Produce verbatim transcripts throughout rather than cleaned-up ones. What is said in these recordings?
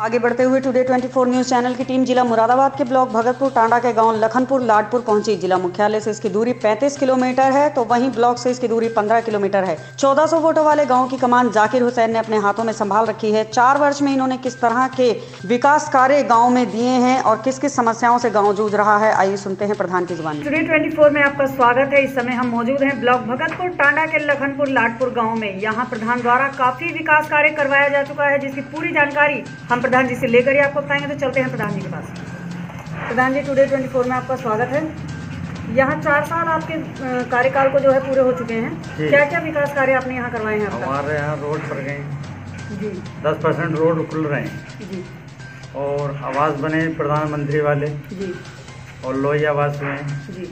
आगे बढ़ते हुए टुडे चौबीस न्यूज चैनल की टीम जिला मुरादाबाद के ब्लॉक भगतपुर टांडा के गांव लखनपुर लाडपुर पहुंची। जिला मुख्यालय से इसकी दूरी पैंतीस किलोमीटर है तो वहीं ब्लॉक से इसकी दूरी पंद्रह किलोमीटर है। चौदह सौ वोटों वाले गांव की कमान जाकिर हुसैन ने अपने हाथों में संभाल रखी है। चार वर्ष में इन्होंने किस तरह के विकास कार्य गाँव में दिए हैं और किस किस समस्याओं से गाँव जूझ रहा है, आइए सुनते हैं प्रधान की जुबानी। टुडे चौबीस में आपका स्वागत है। इस समय हम मौजूद हैं ब्लॉक भगतपुर टांडा के लखनपुर लाडपुर गाँव में। यहाँ प्रधान द्वारा काफी विकास कार्य करवाया जा चुका है, जिसकी पूरी जानकारी हम प्रधान जी से लेकर ही आपको बताएंगे। तो चलते हैं प्रधान जी के पास। प्रधान जी, टुडे चौबीस में आपका स्वागत है। यहाँ चार साल आपके कार्यकाल को जो है पूरे हो चुके हैं, क्या क्या विकास कार्य आपने यहाँ करवाए हैं? हमारे यहाँ रोड पर गए जी, दस परसेंट रोड खुल रहे हैं जी, और आवास बने प्रधानमंत्री वाले जी, और लोही आवास हुए हैं जी।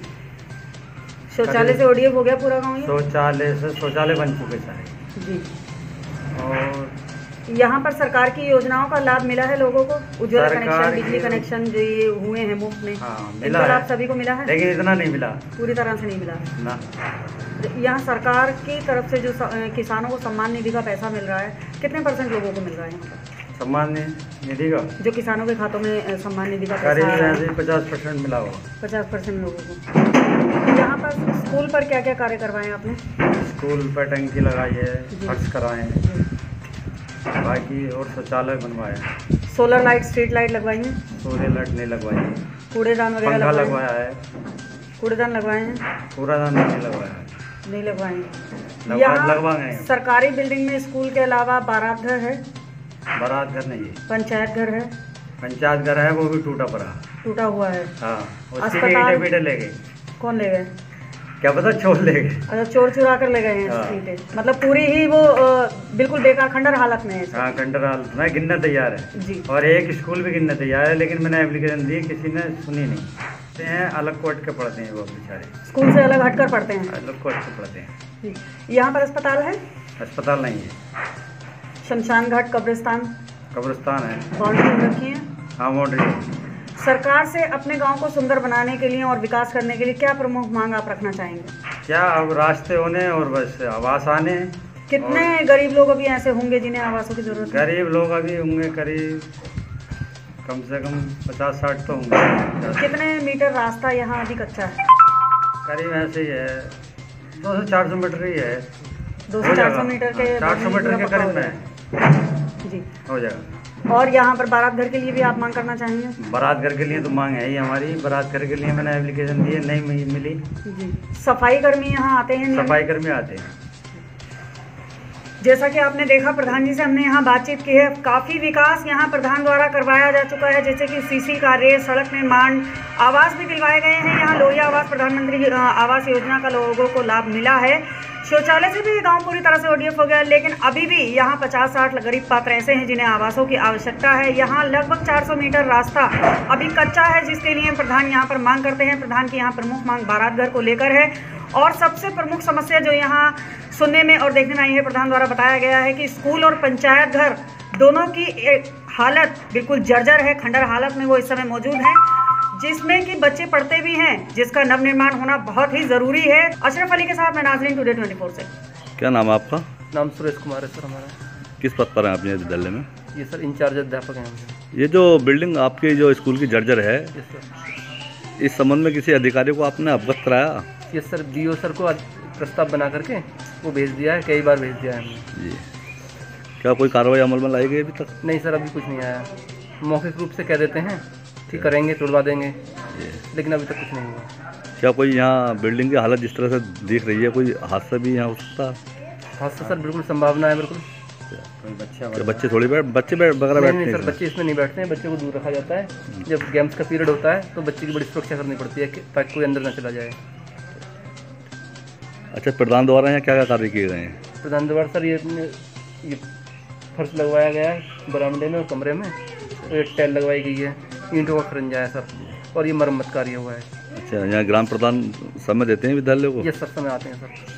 शौचालय से ओडीएफ हो गया पूरा गाँव? शौचालय से शौचालय बन चुके सारे जी। और यहाँ पर सरकार की योजनाओं का लाभ मिला है लोगों को? उज्ज्वला कनेक्शन, बिजली कनेक्शन जो ये हुए हैं मुफ्त में, हाँ, मिला इनका लाभ है। सभी को मिला है, लेकिन इतना नहीं मिला, पूरी तरह से नहीं मिला ना। यहाँ सरकार की तरफ से जो किसानों को सम्मान निधि का पैसा मिल रहा है, कितने परसेंट लोगों को मिल रहा है यहाँ पर? सम्मान निधि का जो किसानों के खातों में सम्मान निधि का करीब पैसा ऐसे पचास परसेंट मिला होगा। पचास परसेंट लोगों को। यहाँ पर स्कूल पर क्या क्या कार्य करवाए आपने? स्कूल पर टंकी लगाई है, फर्श कराए हैं, बाकी और शौचालय बनवाया। सोलर लाइट, स्ट्रीट लाइट लगवाई है? सोलर लाइट नहीं लगवाई है। कूड़ेदान वगैरह पंखा लगवाए लगवाया है। कूड़ेदान लगवाए हैं? कूड़ेदान नहीं लगवाया है, नहीं लगवाए हैं। लगवा यहाँ लगवा गए। सरकारी बिल्डिंग में स्कूल के अलावा बारात घर है, बारात घर नहीं है, पंचायत घर है, पंचायत घर है, वो भी टूटा पड़ा, टूटा हुआ है। हाँ, उसकी अस्पताल? ईंटें पीटे ले गए। कौन ले गए? क्या पता, छोड़ ले गए। अच्छा, चोर चुरा कर ले गए हैं हाँ। ईंटें। मतलब पूरी ही वो अ, बिल्कुल बेकार खंडर हालत में है। हाँ, खंडर हालत में गिनना तैयार है जी। और एक स्कूल भी गिनना तैयार है, लेकिन मैंने एप्लीकेशन दी, किसी ने सुनी नहीं। पढ़ते हैं अलग कोट के पढ़ते हैं वो बेचारे, स्कूल से अलग हटकर पढ़ते हैं। अलग कोट के पढ़ते हैं। जी। यहाँ पर अस्पताल है? अस्पताल नहीं है, शमशान घाट, कब्रिस्तान, कब्रिस्तान है। बाउंड्री रखी है। हाँ, बाउंड्री। सरकार से अपने गांव को सुंदर बनाने के लिए और विकास करने के लिए क्या प्रमुख मांग आप रखना चाहेंगे? क्या, अब रास्ते होने और बस आवास आने। कितने गरीब लोग अभी ऐसे होंगे जिन्हें आवासों की जरूरत है? गरीब लोग अभी होंगे करीब कम से कम पचास साठ तो होंगे। कितने मीटर रास्ता यहाँ अभी कच्चा है? करीब ऐसे ही है, दो सौ चार सौ मीटर ही है। दो सौ चार सौ मीटर के चार सौ मीटर के करीब में जी हो जाएगा। और यहाँ पर बारात घर के लिए भी आप मांग करना चाहेंगे? बारात घर के लिए तो मांग है ही हमारी। बारात घर के लिए मैंने एप्लीकेशन दी है, नहीं मिली। जी। सफाई कर्मी यहाँ आते हैं? सफाई कर्मी आते हैं। जैसा कि आपने देखा, प्रधान जी से हमने यहाँ बातचीत की है। काफ़ी विकास यहाँ प्रधान द्वारा करवाया जा चुका है, जैसे कि सीसी कार्य, सड़क निर्माण, आवास भी दिलवाए गए हैं। यहाँ लोही आवास, प्रधानमंत्री आवास योजना का लोगों को लाभ मिला है। शौचालय से भी गांव पूरी तरह से ओडीएफ हो गया, लेकिन अभी भी यहाँ पचास साठ गरीब पात्र ऐसे हैं जिन्हें आवासों की आवश्यकता है। यहाँ लगभग चार सौ मीटर रास्ता अभी कच्चा है, जिसके लिए प्रधान यहाँ पर मांग करते हैं। प्रधान की यहाँ प्रमुख मांग बारात घर को लेकर है और सबसे प्रमुख समस्या जो यहाँ सुनने में और देखने में आई है, प्रधान द्वारा बताया गया है कि स्कूल और पंचायत घर दोनों की हालत बिल्कुल जर्जर है, खंडर हालत में वो इस समय मौजूद हैं, जिसमें कि बच्चे पढ़ते भी हैं, जिसका नवनिर्माण होना बहुत ही ज़रूरी है। अशरफ अली के साथ मैं नाजरीन, टुडे चौबीस से। क्या नाम है आपका? नाम सुरेश कुमार है सर हमारा। किस पद पर हैं अपने विद्यालय में? ये सर इंचार्ज अध्यापक हैं हम। ये जो बिल्डिंग आपकी जो स्कूल की जर्जर है, ये सर इस संबंध में किसी अधिकारी को आपने अवगत कराया? ये सर बीओ सर को प्रस्ताव बना करके वो भेज दिया है, कई बार भेज दिया है हमने। जी। क्या कोई कार्रवाई अमल में लाई गई अभी तक? नहीं सर, अभी कुछ नहीं आया। मौखिक रूप से कह देते हैं ठीक करेंगे, तोड़वा देंगे, लेकिन अभी तक कुछ नहीं हुआ। क्या कोई यहाँ बिल्डिंग की हालत जिस तरह से दिख रही है, कोई हादसा भी यहाँ हो सकता? हादसा सर बिल्कुल संभावना है, बिल्कुल। कोई बच्चा क्या बच्चे थोड़ी बैठ बच्चे बैठ वगैरह बैठते नहीं हैं? सर, बच्चे इसमें नहीं बैठते हैं, बच्चे को दूर रखा जाता है। जब गेम्स का पीरियड होता है तो बच्चे की बड़ी सुरक्षा करनी पड़ती है ताकि कोई अंदर न चला जाए। अच्छा, प्रधान द्वारा यहाँ क्या क्या कार्य किए गए हैं? प्रधान द्वारा सर ये ये फर्श लगवाया गया है बरामदे में और कमरे में, और एक टाइल लगवाई गई है, ईंटों का खरंजा है सर, और ये मरम्मत कार्य हुआ है। अच्छा, यहाँ ग्राम प्रधान समय देते हैं विद्यालय को? ये सब समय आते हैं सर।